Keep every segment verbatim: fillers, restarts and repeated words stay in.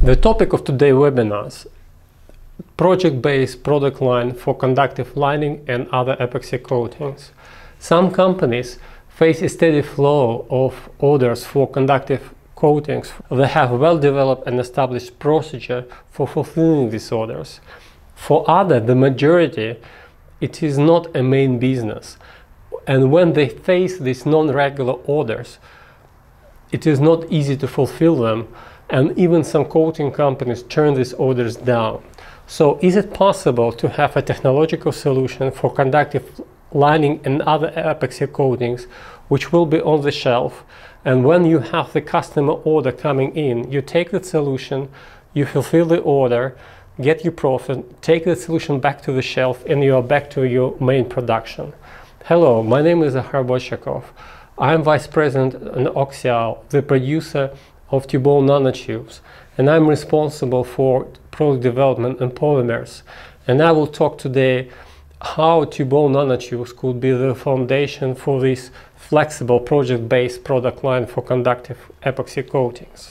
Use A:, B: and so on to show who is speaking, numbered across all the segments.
A: The topic of today's webinars: project-based product line for conductive lining and other epoxy coatings. Some companies face a steady flow of orders for conductive coatings. They have well-developed and established procedure for fulfilling these orders. For others, the majority, it is not a main business. And when they face these non-regular orders, it is not easy to fulfill them. And even some coating companies turn these orders down. So is it possible to have a technological solution for conductive lining and other epoxy coatings which will be on the shelf, and when you have the customer order coming in, you take that solution, you fulfill the order, get your profit, take the solution back to the shelf, and you are back to your main production? Hello, my name is Zahar Bochakov. I am Vice President in Oxial, the producer of TUBALL nanotubes, and I'm responsible for product development and polymers. And I will talk today how TUBALL nanotubes could be the foundation for this flexible project-based product line for conductive epoxy coatings.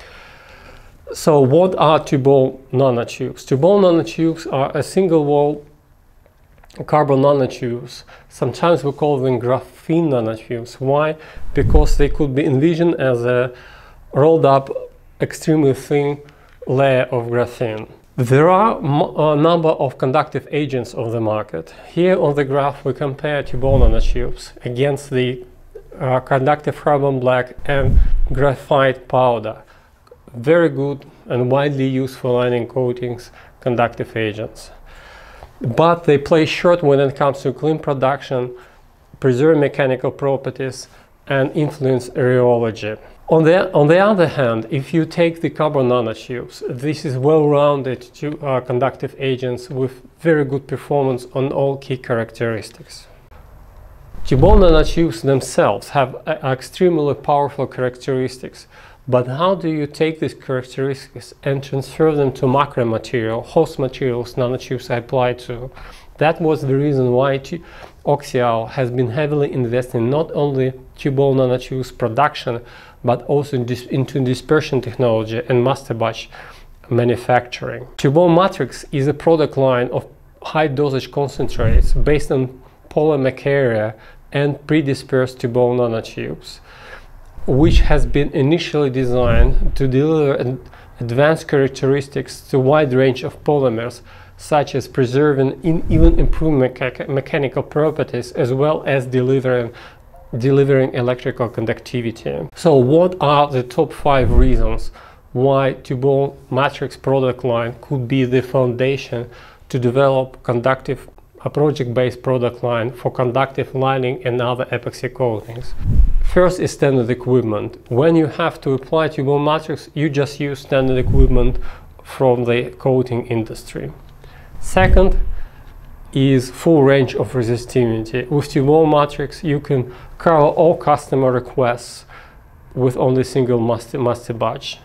A: So what are TUBALL nanotubes? TUBALL nanotubes are a single-wall carbon nanotubes. Sometimes we call them graphene nanotubes. Why? Because they could be envisioned as a rolled up extremely thin layer of graphene. There are a number of conductive agents on the market. Here on the graph we compare TUBALL nanotubes against the uh, conductive carbon black and graphite powder. Very good and widely used for lining coatings conductive agents. But they play short when it comes to clean production, preserve mechanical properties, and influence rheology. On the, on the other hand, if you take the carbon nanotubes, this is well-rounded to uh, conductive agents with very good performance on all key characteristics. TUBALL nanotubes themselves have uh, extremely powerful characteristics, but how do you take these characteristics and transfer them to macro material, host materials nanotubes are applied to? That was the reason why Oxial has been heavily investing not only TUBALL nanotubes production, but also in dis into dispersion technology and master batch manufacturing. TUBALL MATRIX is a product line of high-dosage concentrates based on polymer carrier and pre-dispersed TUBALL nanotubes, which has been initially designed to deliver an advanced characteristics to a wide range of polymers, such as preserving in even improving mecha mechanical properties, as well as delivering delivering electrical conductivity. So what are the top five reasons why TUBALL MATRIX product line could be the foundation to develop conductive a project-based product line for conductive lining and other epoxy coatings? First is standard equipment. When you have to apply TUBALL MATRIX, you just use standard equipment from the coating industry. Second is full range of resistivity. With TUBALL MATRIX you can cover all customer requests with only single master, master batch.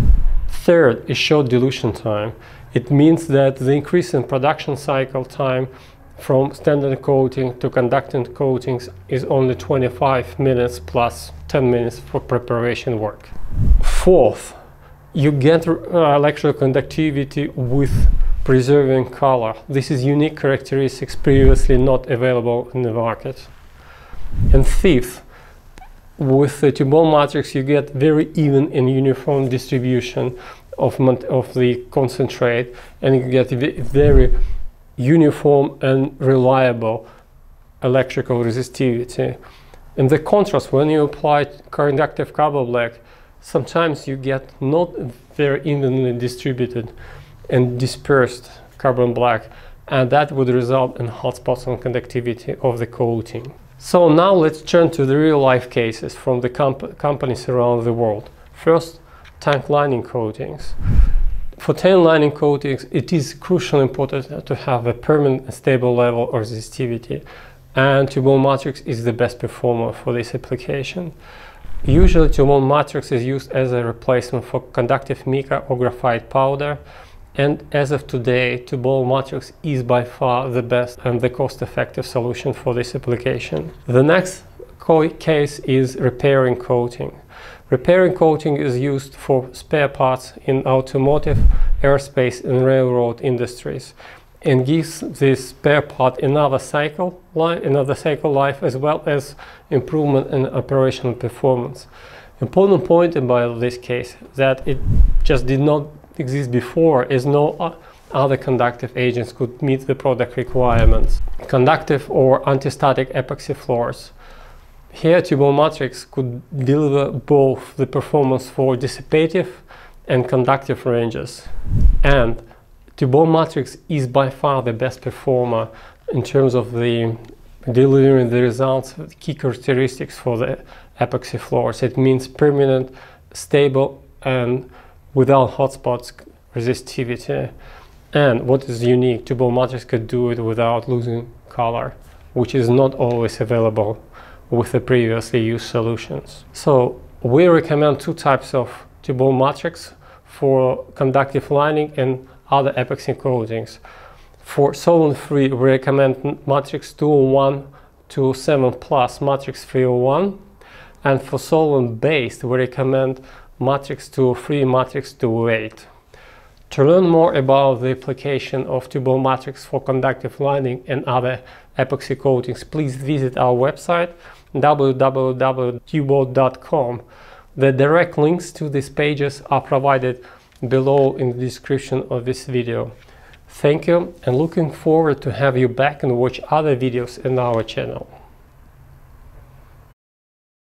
A: Third is short dilution time. It means that the increase in production cycle time from standard coating to conducting coatings is only twenty-five minutes plus ten minutes for preparation work. Fourth, you get uh, electroconductivity with preserving color. This is unique characteristics previously not available in the market. And fifth, with the TUBALL MATRIX you get very even and uniform distribution of, of the concentrate, and you get very uniform and reliable electrical resistivity. In the contrast, when you apply conductive carbon black, sometimes you get not very evenly distributed and dispersed carbon black, and that would result in hot spots on conductivity of the coating. So now let's turn to the real-life cases from the comp companies around the world. First, tank lining coatings. For tank lining coatings, it is crucially important to have a permanent and stable level of resistivity, and TUBALL MATRIX is the best performer for this application. Usually TUBALL MATRIX is used as a replacement for conductive mica or graphite powder, and as of today, TUBALL MATRIX is by far the best and the cost-effective solution for this application. The next case is repairing coating. Repairing coating is used for spare parts in automotive, aerospace and railroad industries, and gives this spare part another cycle life, another cycle life, as well as improvement in operational performance. Important point about this case that it just did not exist before, as no other conductive agents could meet the product requirements. Conductive or anti-static epoxy floors. Here TUBALL MATRIX could deliver both the performance for dissipative and conductive ranges, and TUBALL MATRIX is by far the best performer in terms of the delivering the results, the key characteristics for the epoxy floors. It means permanent, stable and without hotspots resistivity. And what is unique, TUBALL MATRIX could do it without losing color, which is not always available with the previously used solutions. So we recommend two types of TUBALL MATRIX for conductive lining and other epoxy coatings. For solvent-free, we recommend matrix two oh one to seven plus, matrix three oh one, and for solvent-based, we recommend matrix two oh three, matrix two oh eight. To learn more about the application of TUBALL MATRIX for conductive lining and other epoxy coatings, please visit our website w w w dot tubal dot com. The direct links to these pages are provided below in the description of this video. Thank you, and looking forward to have you back and watch other videos in our channel.